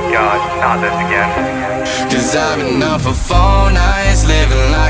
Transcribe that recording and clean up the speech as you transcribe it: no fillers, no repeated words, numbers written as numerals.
God, not this again. 'Cause I've been up for 4 nights, living life